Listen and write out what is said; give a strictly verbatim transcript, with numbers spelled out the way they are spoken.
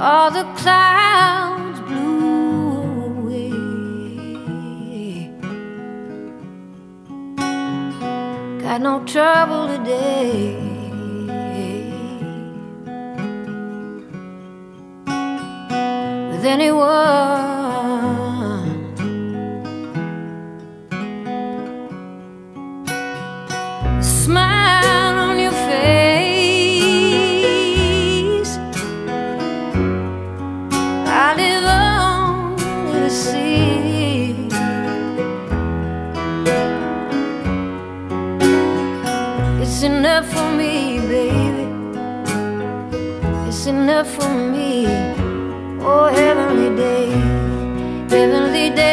all the clouds blew away. Got no trouble today with anyone. The smile on your face, I live only to see. It's enough for me, baby. It's enough for me. Oh, heavenly day, heavenly day.